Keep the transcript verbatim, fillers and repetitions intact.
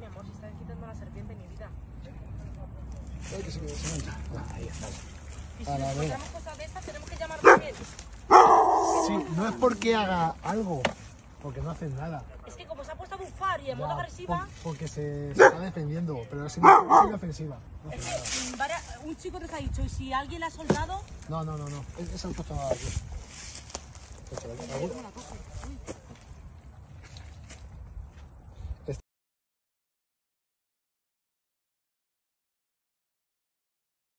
mi amor, si está quitando la serpiente, mi vida. Ay, que se me desmancha. Ah, ahí está. Y si A nos la vez. encontramos cosas de estas, tenemos que llamar también. Sí, no es porque haga algo, porque no hacen nada. Es que como se ha puesto a bufar y en modo Ya, agresiva, por- porque se, se está defendiendo, pero es inofensiva. No hace es nada. que mm, varia- un chico te ha dicho, y si alguien la ha soltado, No, no, no, no. Es, es el coche aquí. Coche, ¿vale? una cosa. Uy.